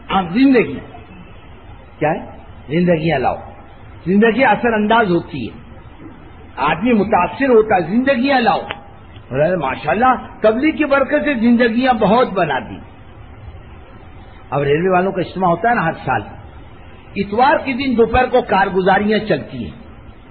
آپ زندگی کیا ہے؟ زندگیاں لاؤ. زندگی اثر انداز ہوتی ہے, آدمی متاثر ہوتا ہے. زندگیاں لاؤ. ماشاءاللہ تبلیغ کی برکت سے زندگیاں بہت بنا دی. اب ریلوے والوں کا اجتماع ہوتا ہے نا ہر سال, اتوار کے دن دوپہر کو کارگزاریاں چلتی ہیں.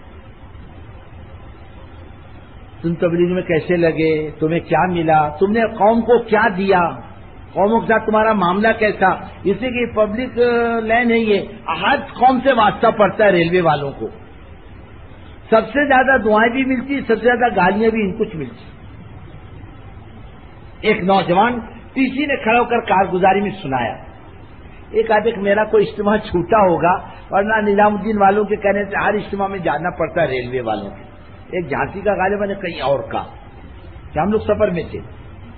تم تبلیغ میں کیسے لگے, تمہیں کیا ملا, تم نے قوم کو کیا دیا, قوموں کے ساتھ تمہارا معاملہ کیسا. اس لیے کہ پبلک لائن ہے یہ, ہر قوم سے واسطہ پڑتا ہے ریلوے والوں کو. سب سے زیادہ دعائیں بھی ملتی, سب سے زیادہ گالیاں بھی ان کچھ ملتی. ایک نوجوان ٹی سی نے کھڑا ہو کر کارگزاری میں سنایا. ایک آدھے میرا کوئی اجتماع چھوٹا ہوگا, ورنہ نظام الدین والوں کے کہنے سے ہر اجتماع میں جانا پڑتا ہے ریلوے والوں کے. ایک جھانسی کا غالباً کہیں اور کا, کہ ہم لوگ سفر میں تھے.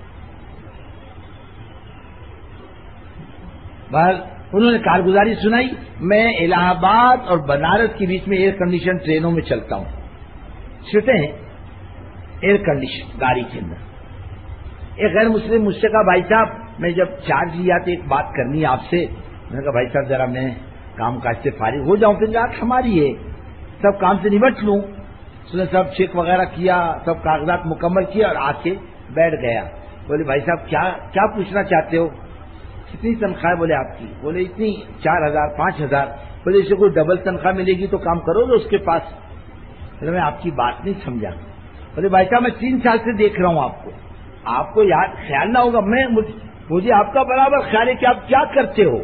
بہر انہوں نے کارگزاری سنائی. میں الہ آباد اور بنارس کے بیچ میں ایئر کنڈیشن ٹرینوں میں چلتا ہوں. سیٹیں ہیں ایئر کنڈیشن گاڑی کے اندر. ایک غیر مسلم مجھ سے کہا بھائی صاحب میں جب چارج لیا تو ایک بات کرنی ہے آپ سے. میں نے کہا بھائی صاحب ذرا میں کام کاج سے فارغ ہو جاؤں, پھر رات ہماری ہے, سب کام سے نمٹ لوں. اس نے سب چیک وغیرہ کیا, سب کاغذات مکمل کیا اور آ کے بیٹھ گیا. بولے بھائی صاحب کیا پوچھنا چاہتے ہو, کتنی تنخواہ بولے آپ کی. بولے اتنی 4,000 5,000. بولے اسے کوئی ڈبل تنخواہ ملے گی تو کام کرو گے اس کے پاس. بولے میں آپ کی بات نہیں سمجھا. بولے بھائی صاحب میں 3 سال سے دیکھ رہا ہوں آپ کو یاد خیال نہ ہوگا, مجھے آپ کا برابر خیال ہے کہ آپ کیا کرتے ہو.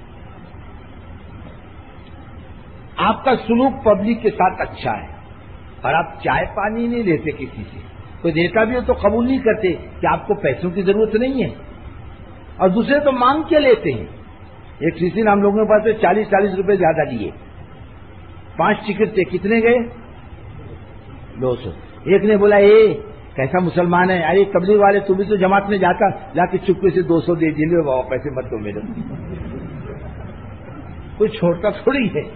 آپ کا سلوک پبلک کے ساتھ اچھا ہے, اور آپ چائے پانی نہیں لیتے کسی سے. کوئی دیتا بھی ہو تو قبول نہیں کرتے کہ آپ کو پیسوں کی ضرورت نہیں ہے, اور دوسرے تو مانگ کے لیتے ہیں. ایک کسی نے ہم لوگوں کے پاس 40 روپے زیادہ لیے. 5 ٹکٹ تھے, کتنے گئے؟ 200. ایک نے بولا کیسا مسلمان ہے, ارے تبلیغ والے تم بھی تو جماعت میں جاتا, جا کے چپکے سے 200 دے دیے, بابا پیسے مت دو میرے. کوئی چھوڑتا تھوڑی ہے.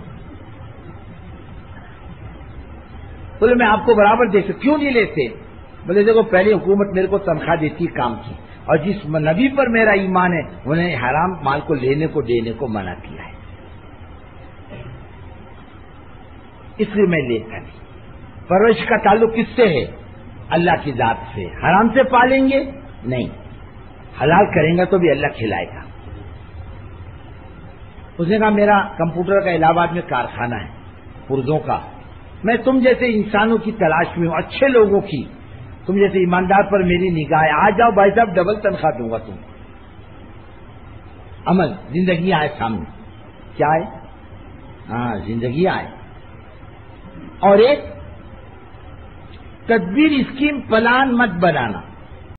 بولے میں آپ کو برابر دیکھ کیوں نہیں لیتے. بولے دیکھو پہلی حکومت میرے کو تنخواہ دیتی کام کی, اور جس نبی پر میرا ایمان ہے انہیں حرام مال کو لینے کو دینے کو منع کیا ہے, اس لیے میں لیتا نہیں. پرورش کا تعلق کس سے ہے؟ اللہ کی ذات سے. حرام سے پالیں گے نہیں, حلال کریں گا تو بھی اللہ کھلائے گا. اس نے کہا میرا کمپیوٹر کا الہ آباد میں کارخانہ ہے پرزوں کا, میں تم جیسے انسانوں کی تلاش میں ہوں, اچھے لوگوں کی, تم جیسے ایماندار پر میری نگاہ ہے. آ جاؤ بھائی صاحب ڈبل تنخواہ دوں گا تم. عمل زندگی آئے سامنے, کیا ہے؟ ہاں زندگی آئے. اور ایک تدبیر اسکیم پلان مت بنانا.